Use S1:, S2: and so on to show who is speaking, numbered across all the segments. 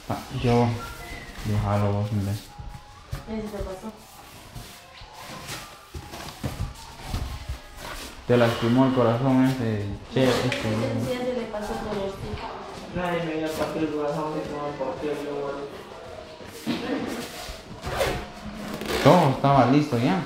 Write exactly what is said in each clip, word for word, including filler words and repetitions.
S1: Ah, yo, yo jalo vos, hombre.
S2: ¿Qué se te pasó?
S1: Te lastimó el corazón ese che, este.
S2: Sí, se le pasó por los hijos.
S3: Nadie me iba a partir el corazón que no me partió yo.
S1: Todo estaba listo ya.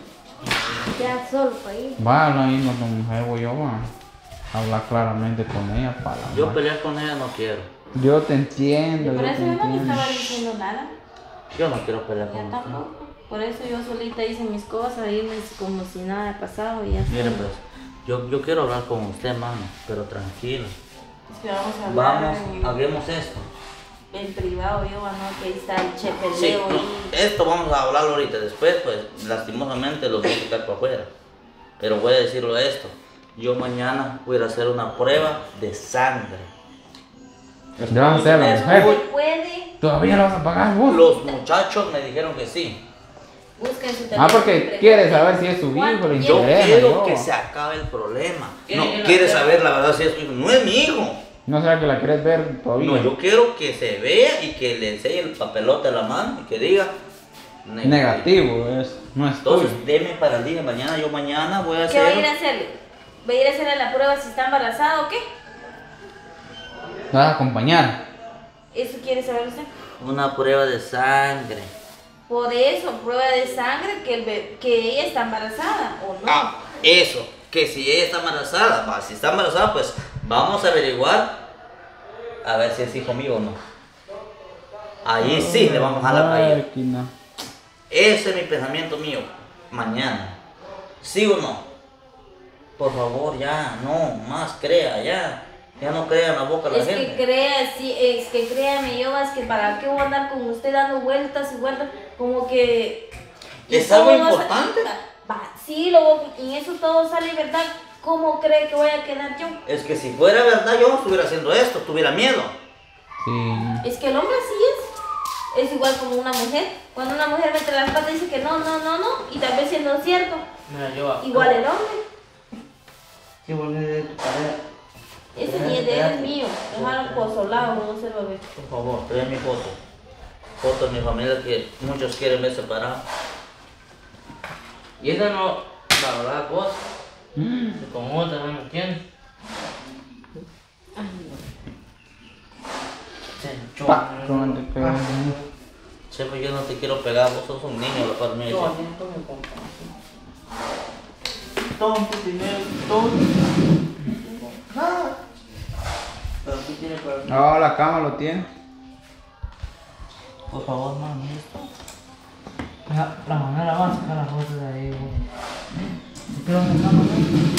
S2: Ya solo para ir.
S1: Va a hablar ahí con tu mujer, voy yo, va a hablar claramente con ella para la
S4: Yo
S1: madre.
S4: pelear con ella no quiero.
S1: Yo te entiendo,
S2: Por
S1: yo
S2: eso
S1: te
S2: yo no le
S1: entiendo.
S2: estaba diciendo nada.
S4: Yo no quiero pelear con
S2: Yo
S4: usted.
S2: tampoco. Por eso yo solita hice mis cosas, irme como si nada haya pasado y ya está.
S4: Miren pues, yo, yo quiero hablar con usted, mano, pero tranquilo.
S2: Es que vamos a hablar
S4: Vamos,
S2: en,
S4: hablemos esto.
S2: en privado, yo, ¿no? Que ahí está el che
S4: Sí,
S2: peleo
S4: no,
S2: y...
S4: esto vamos a hablarlo ahorita. Después, pues, lastimosamente los voy a quitar para afuera. Pero voy a decirlo esto. Yo mañana voy a ir a hacer una prueba de sangre.
S1: ¿Le vas a hacer a la
S2: ¿Se
S1: mujer?
S2: puede?
S1: ¿Todavía la vas a pagar vos?
S4: Los muchachos me dijeron que sí.
S2: Busquen su teléfono.
S1: Ah,
S2: y
S1: porque
S2: pregunten
S1: quiere saber si es su hijo,
S2: cuánto
S1: le
S4: Yo
S1: interesa.
S4: quiero
S1: yo.
S4: que se acabe el problema.
S3: ¿Quién
S4: No,
S3: es la
S4: quiere
S3: prueba?
S4: saber la verdad si es mi hijo. No es mi hijo.
S1: ¿No será que la querés ver todavía?
S4: No, yo quiero que se vea y que le enseñe el papelote a la mano y que diga
S1: Negativo, es, no es tuyo.
S4: Entonces, deme para el día de mañana. Yo mañana voy a
S2: ¿Qué va a ir
S4: hacer.
S2: a hacerle? ¿Va a ir a hacerle la prueba si está embarazada o qué?
S1: ¿La vas a acompañar?
S2: ¿Eso quiere saber usted?
S4: Una prueba de sangre.
S2: Por eso, prueba de sangre que, el be- que ella está embarazada o no.
S4: Ah, eso. Que si ella está embarazada, va, si está embarazada, pues vamos a averiguar a ver si es hijo mío o no. Ahí sí le vamos a dar para allá.
S1: Máquina.
S4: Ese es mi pensamiento mío. Mañana. ¿Sí o no? Por favor, ya, no, más crea, ya. Ya no crea en la boca de la
S2: Es que
S4: gente.
S2: crea, sí, es que créame yo, es que para qué voy a andar con usted dando vueltas y vueltas, como que... y
S4: ¿Es algo
S2: todo va a sa-
S4: importante?
S2: Va, sí, lo, y eso todo sale verdad. ¿Cómo cree que voy a quedar yo?
S4: Es que si fuera verdad, yo no estuviera haciendo esto, tuviera miedo.
S1: Sí.
S2: Es que el hombre sí es. Es igual como una mujer. Cuando una mujer mete las patas dice que no, no, no, no, y tal vez siendo cierto.
S3: Mira, yo acabo.
S2: Igual el hombre.
S3: Sí, volví de tu pareja.
S2: Ese ni es de él, es mío. Déjalo por solado, no se lo ve.
S4: Por favor, trae mi foto. Foto de mi familia que muchos quieren ver separado.
S3: Y esa no, la verdad, cosa.
S1: Mm.
S3: Que con otra no me entiendes. Se
S1: Pa, ¿cómo te pegas?
S4: Che, pues yo no te quiero pegar, vos sos un niño, la par mía. che.
S3: Tonto, dinero, tonto. Nada. Pero tú tienes para mí.
S1: No, la cama lo tiene.
S4: Por favor, mami, esto.
S3: La, la manera va a sacar las fotos de ahí, güey. Pero no, no, no.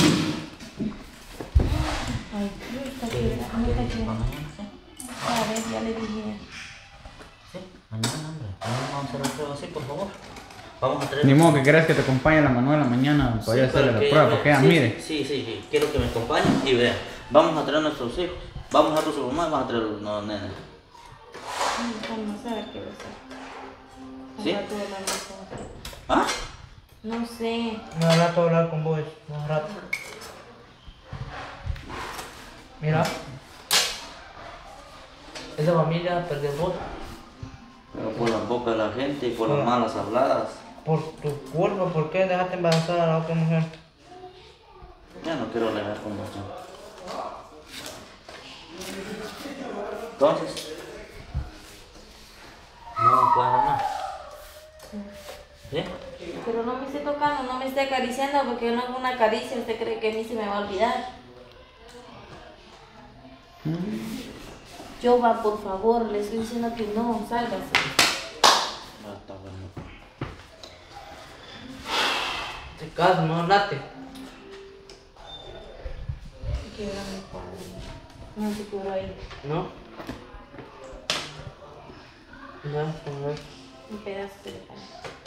S2: Ay, esta
S4: Sí,
S2: quiere,
S4: mañana,
S2: esta quiere.
S4: mañana, sí.
S2: A ver, ya le dije.
S4: Sí, mañana, hombre. Mañana vamos a hacer la prueba así, por favor. Vamos a traer.
S1: Ni modo que querés que te acompañe la Manuela mañana para ir a
S4: Sí,
S1: hacerle
S4: para
S1: la
S4: que
S1: prueba,
S4: ella
S1: para que ella
S4: vea.
S1: mire.
S4: Sí, sí, sí, quiero que me acompañen y vean. Vamos a traer a nuestros hijos. Vamos a traer a su mamá y vamos a traer a los no, nenes.
S2: No sé a ver qué va a hacer.
S4: ¿Sí?
S2: Al rato hablamos con usted.
S4: ¿Ah?
S2: No sé.
S3: Me da rato hablar con vos, un rato. Mira. Esa familia perdió el voto.
S4: Pero por la boca de la gente y por las
S3: Ah.
S4: malas habladas.
S3: Por tu culpa, ¿por qué dejaste embarazada a la otra mujer?
S4: Ya no quiero alegar con vos. Entonces, no me puedes hablar. ¿Sí?
S2: Pero no me esté tocando, no me esté acariciando porque yo no hago una caricia. ¿Usted cree que a mí se me va a olvidar? Yo va, por favor, le estoy diciendo que no, sálgase.
S4: Ah, está bueno.
S3: Te casas, no late.
S2: Quiebra mi padre. No se quebró ahí.
S3: ¿No? Ya, a ver.
S2: Un pedazo de pan.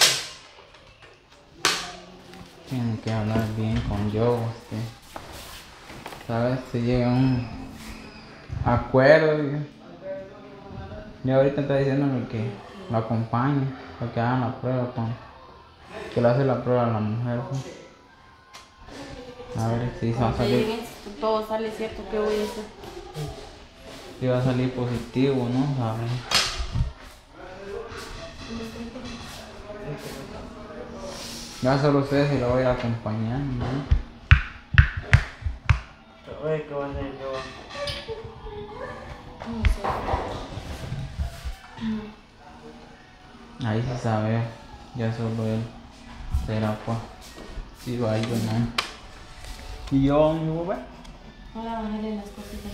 S1: Tienen que hablar bien con yo, este. ¿Sabes? Si llega a un acuerdo y, y ahorita está diciéndome que lo acompañe, para que hagan la prueba con, que le hace la prueba a la mujer, pues. A ver si se va a
S2: Cuando llegue
S1: salir.
S2: bien, si todo sale cierto, ¿qué voy a hacer?
S1: si va a salir positivo, ¿no? ¿Sabes? Ya solo sé si lo voy a acompañar, ¿no?
S3: Oye, ¿qué va a hacer yo?
S2: No sé.
S1: Ahí sí sabe, ya solo él será pues, si va yo no. ¿Y yo, mi bebé?
S2: Ahora bajarle las cositas.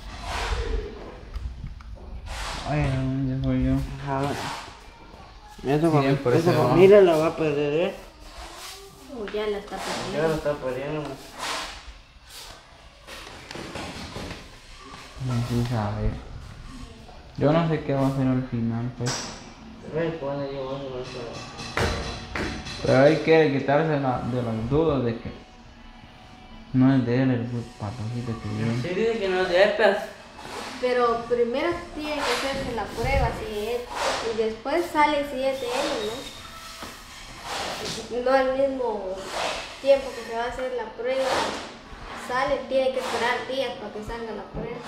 S1: Ay, no, ya soy yo.
S3: Ajá. Esa,
S1: Sí,
S3: fami-
S1: por
S3: esa
S1: eso va.
S3: familia la va a perder, ¿eh?
S2: O ya la está
S3: Ya la
S2: perdiendo.
S3: está perdiendo.
S1: No sí sabe. Yo no sé qué va a hacer al final, pues.
S3: Ve, cuando yo voy a hacer eso.
S1: Pero él quiere quitarse la, de las dudas de que no es de él el patocito que viene.
S3: Sí, dice que no es de estas.
S5: Pero primero tiene que hacerse la prueba si es, y después sale si es de ellos, ¿no? No al mismo tiempo que se va a hacer la prueba, sale, tiene que esperar días para que salga la prueba.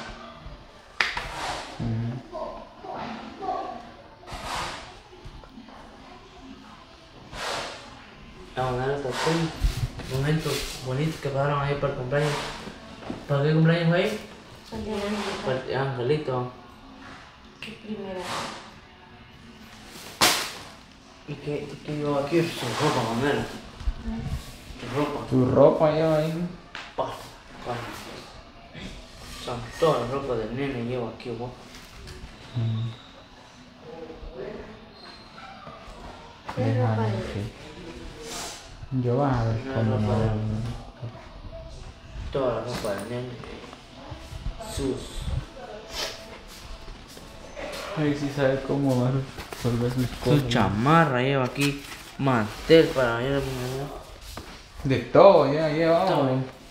S1: Ujú.
S3: A mandar hasta aquí. Momentos bonitos que pasaron ahí para el cumpleaños. ¿Para qué cumpleaños fue ahí? Para el Angelito.
S2: ¿Qué primera?
S3: ¿Y qué, y qué llevo aquí? Su ropa, Manuela. Su ropa.
S1: Tu ropa lleva ahí.
S3: Pa, pa. Son toda la ropa del nene llevo aquí, vos.
S5: ¿Qué
S1: Déjame
S5: ropa es?
S1: que- Yo vas a ver
S3: No,
S1: cómo
S3: no,
S1: no.
S3: no. Toda la ropa del nene. Sus.
S1: Ay, sí sabe cómo va a resolver sus
S3: Su
S1: cosas.
S3: chamarra lleva aquí. Mantel para mañana. mañana.
S1: De todo, ya lleva.
S3: Todo.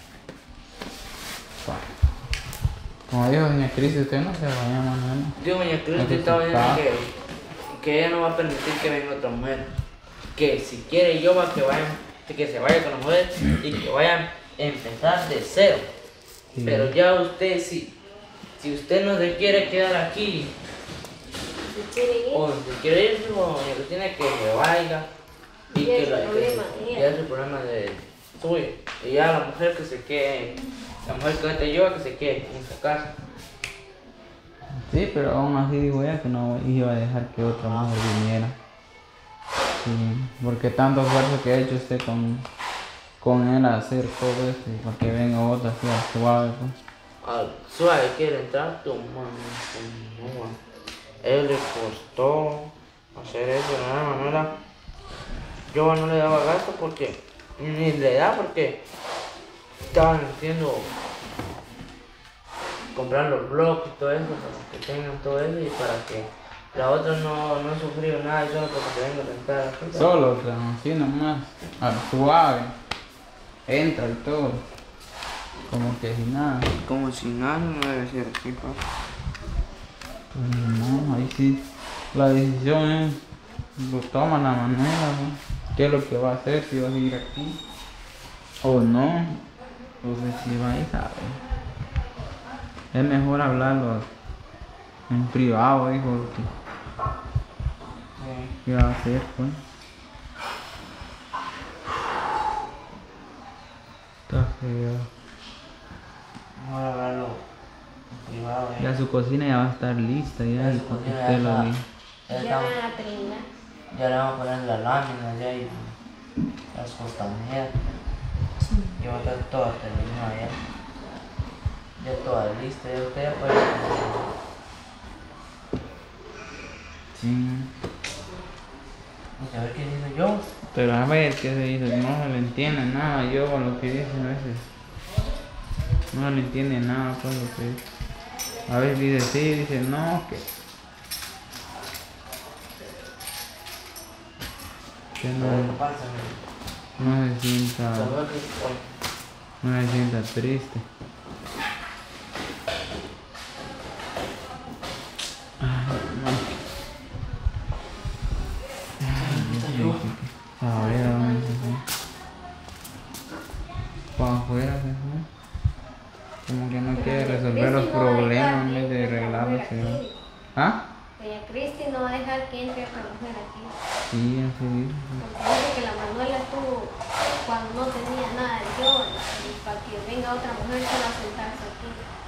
S1: Pa. Como dijo doña Cris, usted no se vaya mañana.
S3: Digo, doña Cruz,
S1: No te
S3: usted estaba diciendo
S1: asustaba.
S3: que, que ella no va a permitir que venga otra mujer. Que si quiere yo va que vayan, que se vaya con la mujer y que vayan a empezar de cero.
S1: Sí.
S3: Pero ya usted, si, si usted no se quiere quedar aquí,
S5: Si quiere ir,
S3: o si quiere irse, o doña Cristina que se vaya. Y
S5: Ya
S3: que
S5: es
S3: la,
S5: el problema
S3: que,
S5: de ella.
S3: ya es el problema de suyo. Y ya la mujer que se quede, la mujer que te lleva que se quede en su casa.
S1: Sí, pero aún así digo ella que no iba a dejar que otra mujer viniera. Sí, porque tanto esfuerzo que ha hecho usted con, con él a hacer todo esto y para que venga otra así al suave, pues.
S3: Al suave quiere entrar, tu mano, tu mano. Él le costó hacer eso, nada, Manuela. Yo no le daba gasto porque, ni le da porque estaban haciendo, comprar los bloques y todo eso, para que tengan todo eso y para que la otra no, no sufrió nada y solo porque se venga a rentar la casa.
S1: Solo, o sea, así nomás, al suave, entra y todo, como que sin nada.
S3: Como si nada, no debe ser así, papá.
S1: Pues no, ahí sí, la decisión es, lo toma la manera, ¿no? ¿Qué es lo que va a hacer? Si va a seguir aquí o no, o sea, si va a ir, ¿sabe? Es mejor hablarlo en privado, hijo, lo que ¿qué va a hacer, pues? Está feo.
S3: Vamos a hablarlo en privado, eh.
S1: Ya su cocina ya va a estar lista, ya,
S3: Ya
S1: y
S3: su
S1: para que
S3: cocina
S1: usted
S3: ya
S1: lo
S3: está.
S1: diga.
S3: Ya,
S5: ya
S3: estamos-
S5: van a terminar.
S3: ya le vamos a poner la lámina ya y las costaneras. Ya va a estar toda terminada ya. Ya toda lista, ya usted ya puede.
S1: Sí.
S3: Vamos a ver qué dice yo.
S1: Pero a ver qué se dice, no se le entiende nada yo con lo que dice a veces. No se le entiende nada con lo que dice. A veces dice sí, dice no, que. Que
S3: A ver qué
S1: no,
S3: pasa.
S1: no se sienta,
S3: Saber qué-
S1: no se sienta triste. Ay, no. A ver, ¿a dónde se fue? Para afuera se fue. Como que no quiere resolver los problemas en vez de ¿Ah?
S5: Doña Cristi no va a dejar que entre otra mujer aquí.
S1: Sí, así dijo.
S5: Porque dice que la Manuela estuvo cuando no tenía nada de yo. Y para que venga otra mujer solo a sentarse aquí.